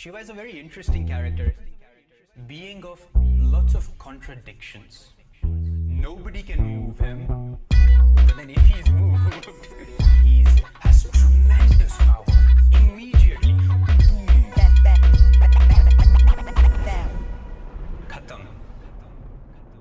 Shiva is a very interesting character, being of lots of contradictions. Nobody can move him.